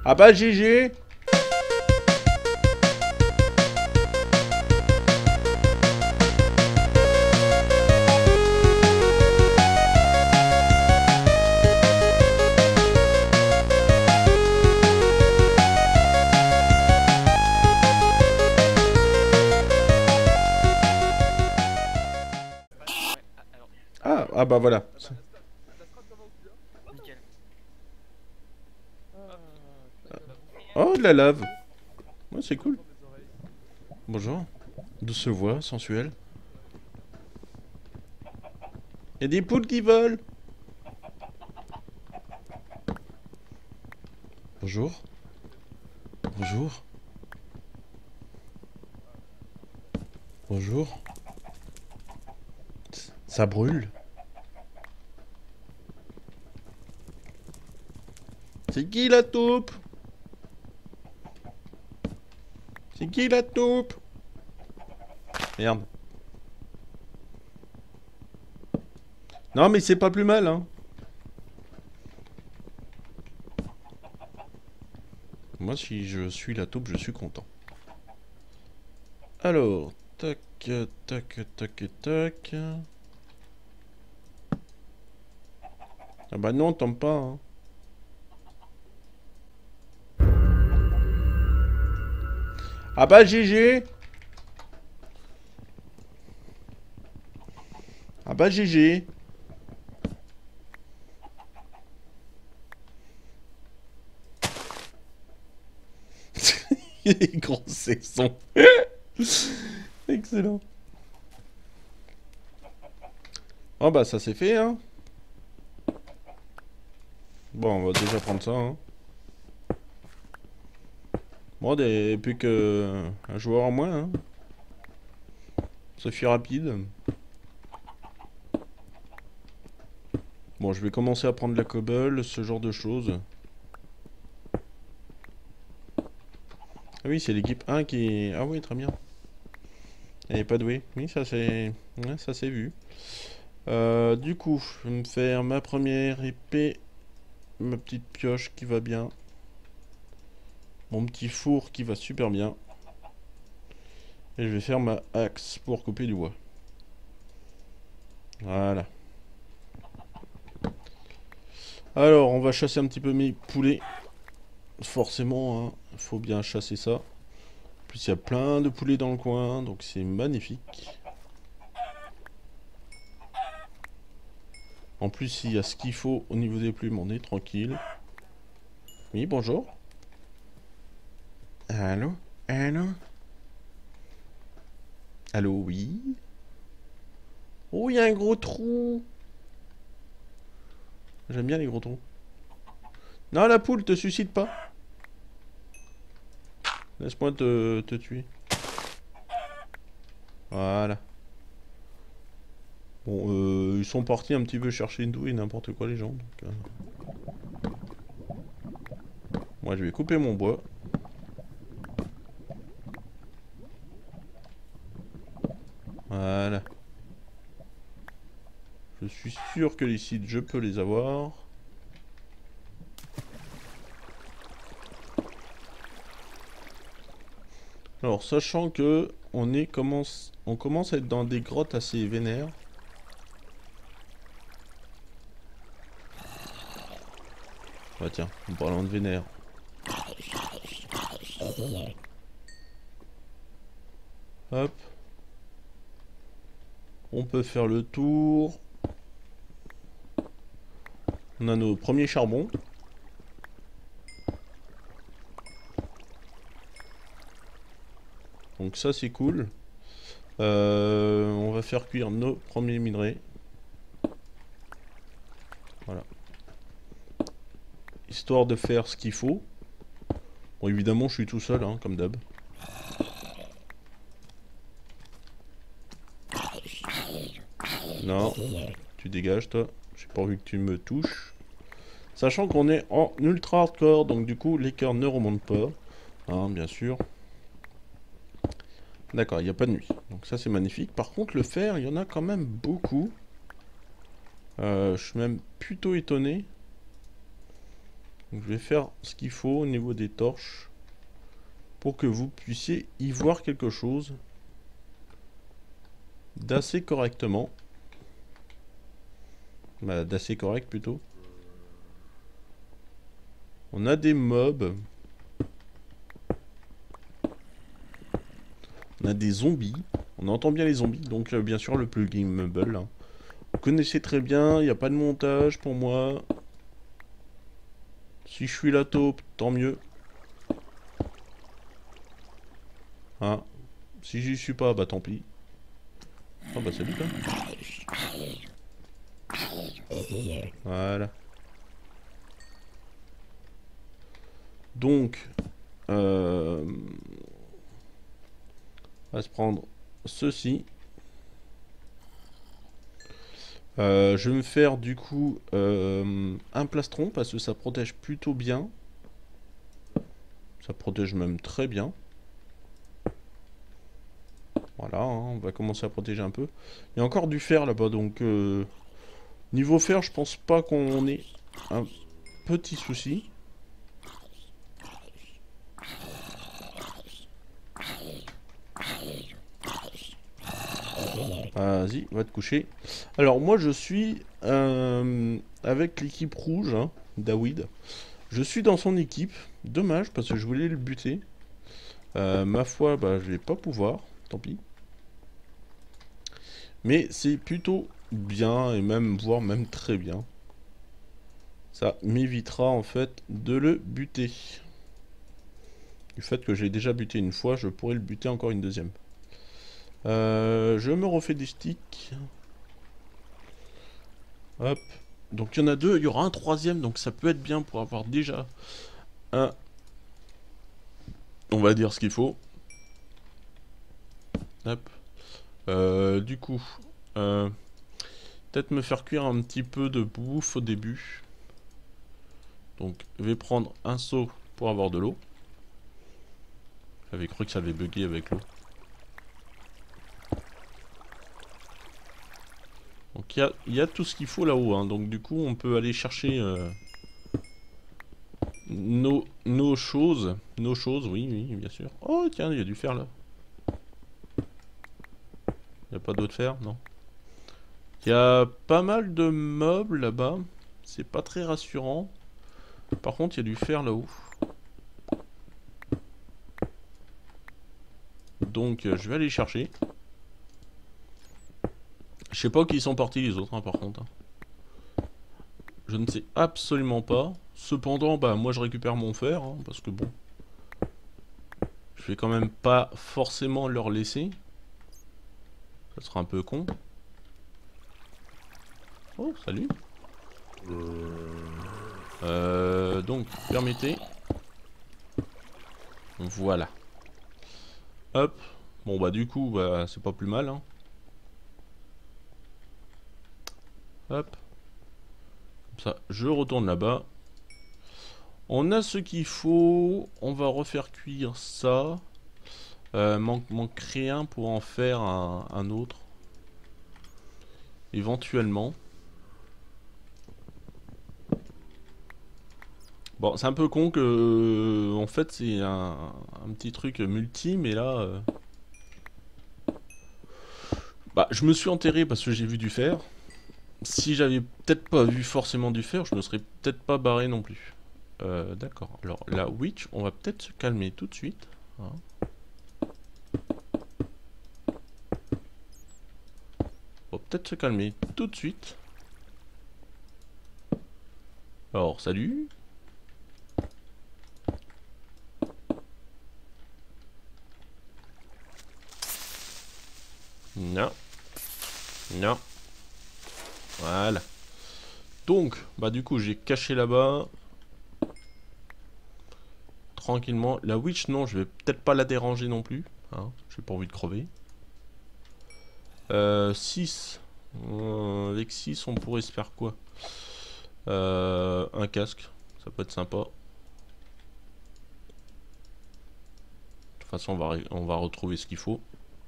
Ah bah GG. Ah bah voilà. Nickel. Oh, de la lave. Ouais, c'est cool. Bonjour. Douce voix, sensuelle. Y'a des poules qui volent. Bonjour. Bonjour. Bonjour. Ça brûle. C'est qui la taupe? C'est qui la taupe? Merde. Non mais c'est pas plus mal hein. Moi si je suis la taupe je suis content. Alors, tac, tac, tac, tac. Ah bah non, tombe pas hein. Ah bah GG. Ah bah GG. Gros saison. Excellent. Oh bah ça c'est fait hein. Bon on va déjà prendre ça hein. Bon plus que un joueur en moins hein. Ça fait rapide. Bon je vais commencer à prendre la cobble, ce genre de choses. Ah oui c'est l'équipe 1 qui... Ah oui très bien. Elle est pas douée. Oui ça c'est... Ouais, ça c'est vu. Du coup, je vais me faire ma première épée, ma petite pioche qui va bien, mon petit four qui va super bien, et je vais faire ma axe pour couper du bois. Voilà. Alors, on va chasser un petit peu mes poulets. Forcément, hein, faut bien chasser ça. En plus, il y a plein de poulets dans le coin, donc c'est magnifique. En plus, il y a ce qu'il faut au niveau des plumes, on est tranquille. Oui, bonjour. Allô? Allô? Allô, oui? Oh, il y a un gros trou. J'aime bien les gros trous. Non, la poule, te suscite pas. Laisse-moi te tuer. Voilà. Bon, ils sont partis un petit peu chercher une douille et n'importe quoi, les gens. Donc, moi, je vais couper mon bois. Voilà. Je suis sûr que les sites, je peux les avoir. Alors, sachant que on commence à être dans des grottes assez vénères. Bah tiens, en parlant de vénère. Hop. On peut faire le tour. On a nos premiers charbons. Donc ça c'est cool. On va faire cuire nos premiers minerais. Voilà. Histoire de faire ce qu'il faut. Bon évidemment je suis tout seul hein, comme d'hab. Non, tu dégages toi. J'ai pas envie que tu me touches. Sachant qu'on est en ultra hardcore, donc du coup les cœurs ne remontent pas. Hein, bien sûr. D'accord, il n'y a pas de nuit. Donc ça c'est magnifique. Par contre le fer, il y en a quand même beaucoup. Je suis même plutôt étonné. Donc, je vais faire ce qu'il faut au niveau des torches pour que vous puissiez y voir quelque chose d'assez correctement. Bah, d'assez correct plutôt. On a des mobs. On a des zombies. On entend bien les zombies. Donc bien sûr le plugin Mumble. Hein. Vous connaissez très bien. Il n'y a pas de montage pour moi. Si je suis la taupe, tant mieux. Hein. Si j'y suis pas, bah tant pis. Oh bah salut toi. Voilà. Donc, on va se prendre ceci. Je vais me faire du coup un plastron parce que ça protège plutôt bien. Ça protège même très bien. Voilà, hein, on va commencer à protéger un peu. Il y a encore du fer là-bas, donc niveau fer, je pense pas qu'on ait un petit souci. Vas-y, va te coucher. Alors moi je suis avec l'équipe rouge, hein, David. Je suis dans son équipe. Dommage parce que je voulais le buter. Ma foi, bah je vais pas pouvoir. Tant pis. Mais c'est plutôt bien et même voire même très bien. Ça m'évitera en fait de le buter. Du fait que j'ai déjà buté une fois, je pourrais le buter encore une deuxième. Je me refais des sticks. Hop. Donc il y en a deux, il y aura un troisième, donc ça peut être bien pour avoir déjà un... On va dire ce qu'il faut. Hop. Du coup, peut-être me faire cuire un petit peu de bouffe au début. Donc je vais prendre un seau pour avoir de l'eau. J'avais cru que ça avait bugué avec l'eau. Donc il y a tout ce qu'il faut là-haut, hein. Donc du coup on peut aller chercher nos choses. Nos choses, oui, oui, bien sûr. Oh tiens, il y a du fer là. Il n'y a pas d'autre fer, non. Il y a pas mal de mobs là-bas. C'est pas très rassurant. Par contre, il y a du fer là-haut. Donc je vais aller chercher. Je sais pas où ils sont partis les autres, hein, par contre. Je ne sais absolument pas. Cependant, bah moi je récupère mon fer, hein, parce que bon, je vais quand même pas forcément leur laisser. Ça sera un peu con. Oh, salut. Donc, permettez. Voilà. Hop. Bon bah du coup, bah, c'est pas plus mal. Hein. Hop. Comme ça, je retourne là-bas. On a ce qu'il faut. On va refaire cuire ça. M'en créer un pour en faire un autre. Éventuellement. Bon, c'est un peu con que... en fait, c'est un petit truc multi, mais là... Bah, je me suis enterré parce que j'ai vu du fer. Si j'avais peut-être pas vu forcément du fer, je me serais peut-être pas barré non plus. D'accord. Alors, la witch, on va peut-être se calmer tout de suite. Hein. On va peut-être se calmer tout de suite. Alors, salut. Non. Non. Voilà. Donc, bah du coup, j'ai caché là-bas. Tranquillement. La witch, non, je vais peut-être pas la déranger non plus. Hein. J'ai pas envie de crever. 6. Avec 6, on pourrait se faire quoi? Un casque. Ça peut être sympa. De toute façon, on va retrouver ce qu'il faut.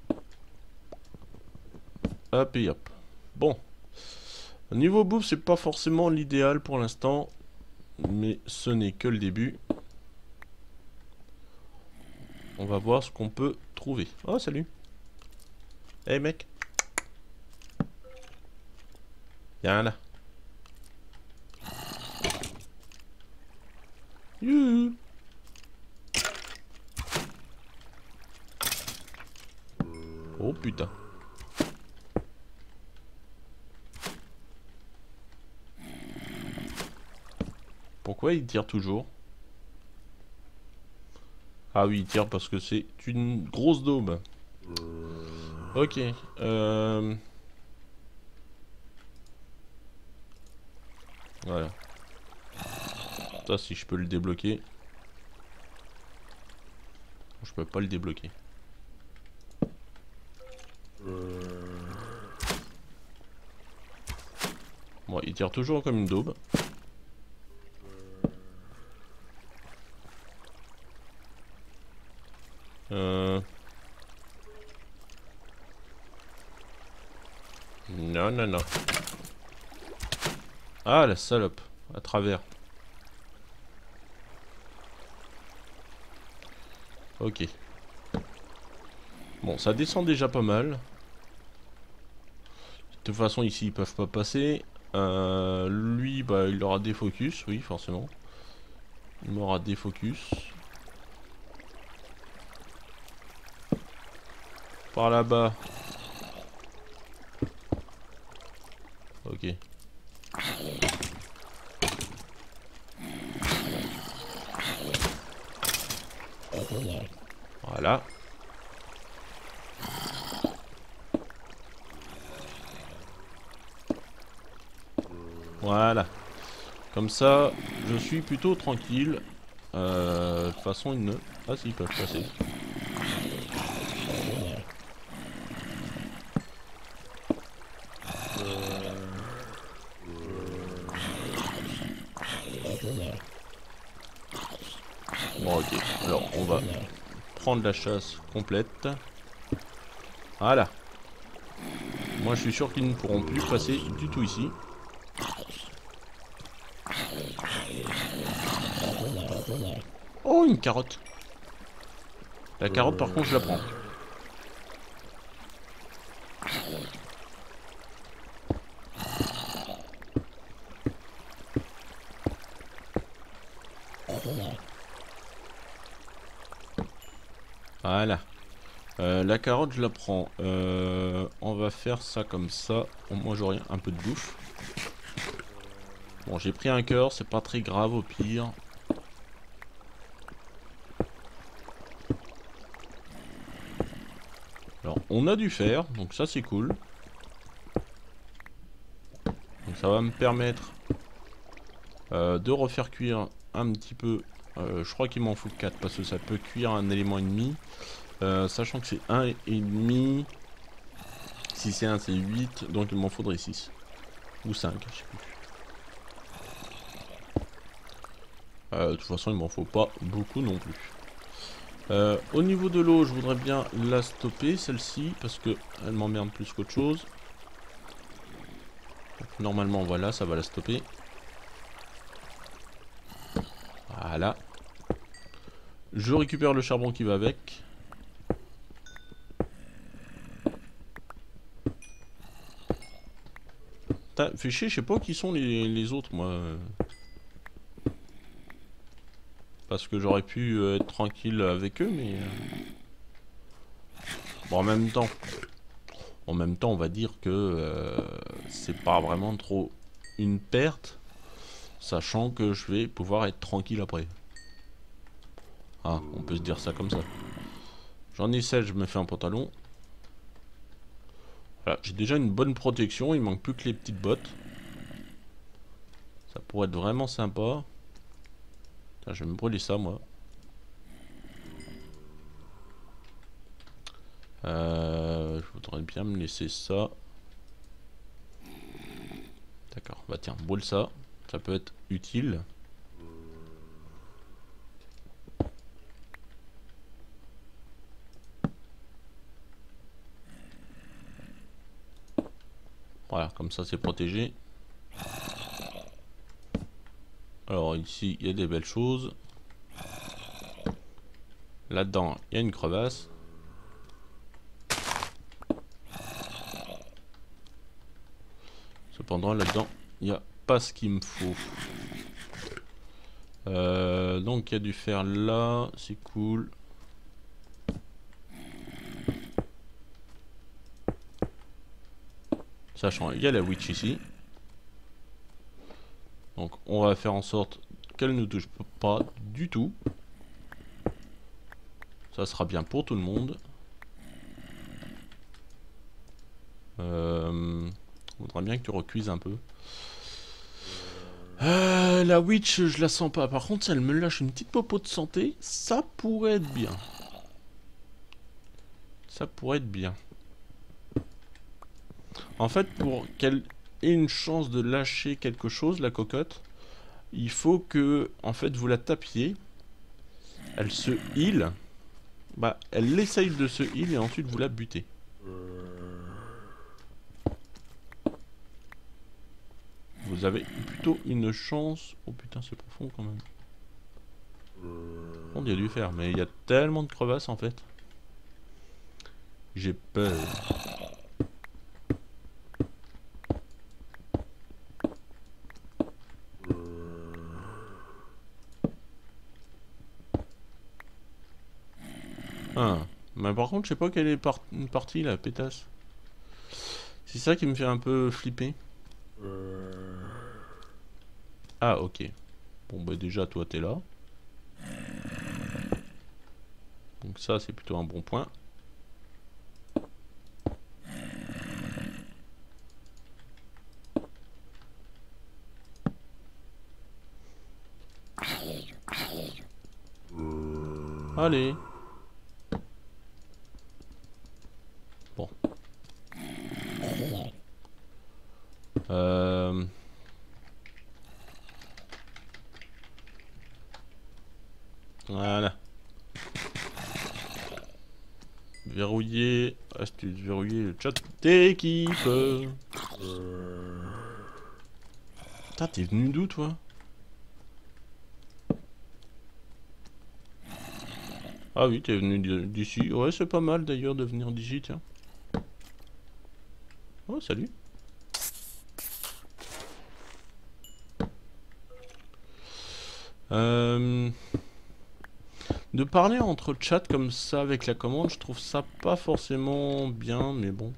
Hop et hop. Bon. Niveau bouffe, c'est pas forcément l'idéal pour l'instant. mais ce n'est que le début. On va voir ce qu'on peut trouver. Oh, salut. Hey, mec. Viens là. Youhou. Oh, putain. Pourquoi il tire toujours? Ah oui, il tire parce que c'est une grosse daube. Ok. Voilà. Ça, si je peux le débloquer. Je peux pas le débloquer. Bon, il tire toujours comme une daube. Non, non, non. Ah, la salope. À travers. Ok. Bon, ça descend déjà pas mal. De toute façon, ici, ils peuvent pas passer. Lui, bah, il aura des focus. Oui, forcément. Il m'aura des focus. Par là-bas. Ok. Voilà. Voilà. Comme ça, je suis plutôt tranquille. De toute façon, ils ne... Ah si, ils peuvent passer. Bon, ok. Alors, on va prendre la chasse complète. Voilà. Moi, je suis sûr qu'ils ne pourront plus passer du tout ici. Oh, une carotte. La carotte, par contre, je la prends. Voilà. La carotte, je la prends. On va faire ça comme ça. Moi, j'aurai un peu de bouffe. Bon, j'ai pris un cœur, c'est pas très grave au pire. Alors, on a du fer, donc ça c'est cool. Donc ça va me permettre de refaire cuire un petit peu. Je crois qu'il m'en faut 4 parce que ça peut cuire un élément ennemi. Sachant que c'est 1,5. Si c'est 1, c'est 8. Donc il m'en faudrait 6. Ou 5, je sais plus. De toute façon, il m'en faut pas beaucoup non plus. Au niveau de l'eau, je voudrais bien la stopper, celle-ci, parce que elle m'emmerde plus qu'autre chose. Donc, normalement, voilà, ça va la stopper. Voilà. Je récupère le charbon qui va avec. Fais chier, je sais pas qui sont les autres, moi. Parce que j'aurais pu être tranquille avec eux, mais... Bon, en même temps, on va dire que c'est pas vraiment trop une perte, sachant que je vais pouvoir être tranquille après. Ah, on peut se dire ça comme ça. J'en ai 16, je me fais un pantalon. Voilà, j'ai déjà une bonne protection, il manque plus que les petites bottes. Ça pourrait être vraiment sympa. Putain, je vais me brûler ça, moi. Je voudrais bien me laisser ça. D'accord, bah tiens, brûle ça. Ça peut être utile. Voilà, comme ça c'est protégé. Alors ici, il y a des belles choses. Là-dedans, il y a une crevasse. Cependant, là-dedans, il n'y a pas ce qu'il me faut. Donc, il y a du fer là. C'est cool. Sachant, il y a la witch ici. Donc, on va faire en sorte qu'elle ne touche pas du tout. Ça sera bien pour tout le monde. Faudra bien que tu recuises un peu. La witch, je la sens pas. Par contre, si elle me lâche une petite popo de santé, ça pourrait être bien. Ça pourrait être bien. En fait, pour qu'elle ait une chance de lâcher quelque chose, la cocotte, il faut que, en fait, vous la tapiez. Elle se heal. Bah, elle essaye de se heal et ensuite vous la butez. Vous avez plutôt une chance... Oh putain, c'est profond quand même. On y a dû faire, mais il y a tellement de crevasses en fait. J'ai peur. Ah, mais par contre, je sais pas quelle est partie la pétasse. C'est ça qui me fait un peu flipper. Ah, ok. Bon, bah déjà, toi, t'es là. Donc ça, c'est plutôt un bon point. Allez. Bon. Voilà. Verrouiller. Astuce, verrouiller le chat d'équipe. Putain, t'es venu d'où, toi? Ah oui, t'es venu d'ici. Ouais, c'est pas mal d'ailleurs de venir d'ici, tiens. Oh, salut. De parler entre chat comme ça avec la commande, je trouve ça pas forcément bien, mais bon.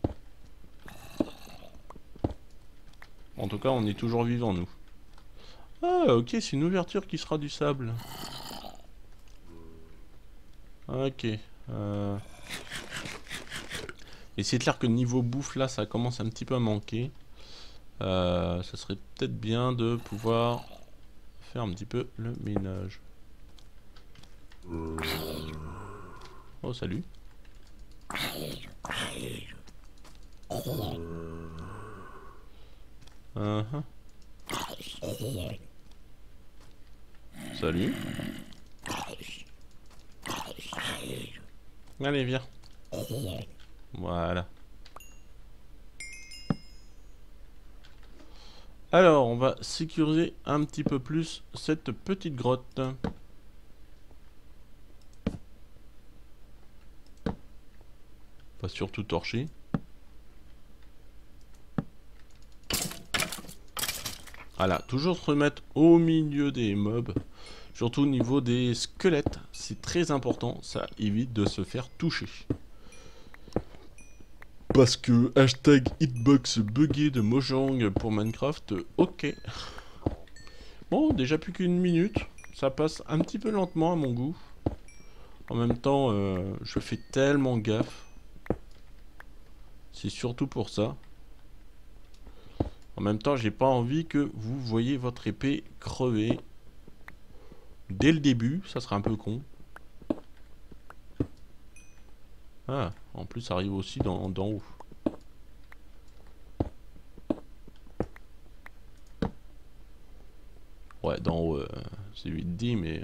En tout cas, on est toujours vivants, nous. Ah, ok, c'est une ouverture qui sera du sable. Ok. Et c'est clair que niveau bouffe, là, ça commence un petit peu à manquer. Ça serait peut-être bien de pouvoir faire un petit peu le ménage. Oh, salut. Salut. Allez, viens. Voilà. Alors, on va sécuriser un petit peu plus cette petite grotte. On va surtout torcher. Voilà, toujours se remettre au milieu des mobs. Surtout au niveau des squelettes, c'est très important, ça évite de se faire toucher. Parce que hashtag hitbox buggé de Mojang pour Minecraft, ok. Bon, déjà plus qu'une minute, ça passe un petit peu lentement à mon goût. En même temps, je fais tellement gaffe. C'est surtout pour ça. En même temps, j'ai pas envie que vous voyez votre épée crever. Dès le début, ça serait un peu con. Ah, en plus ça arrive aussi d'en haut. Ouais, d'en haut, c'est vite dit, mais...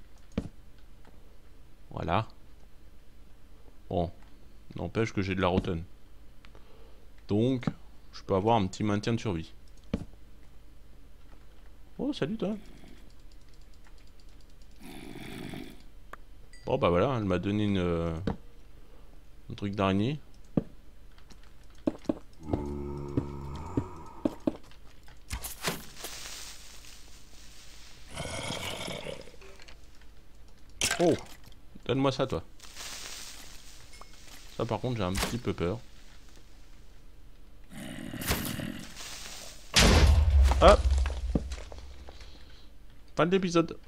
Voilà. Bon, n'empêche que j'ai de la rotten. Donc, je peux avoir un petit maintien de survie. Oh, salut toi. Bon bah voilà, elle m'a donné un truc d'araignée. Oh, donne-moi ça toi. Ça par contre j'ai un petit peu peur. Ah, fin de l'épisode.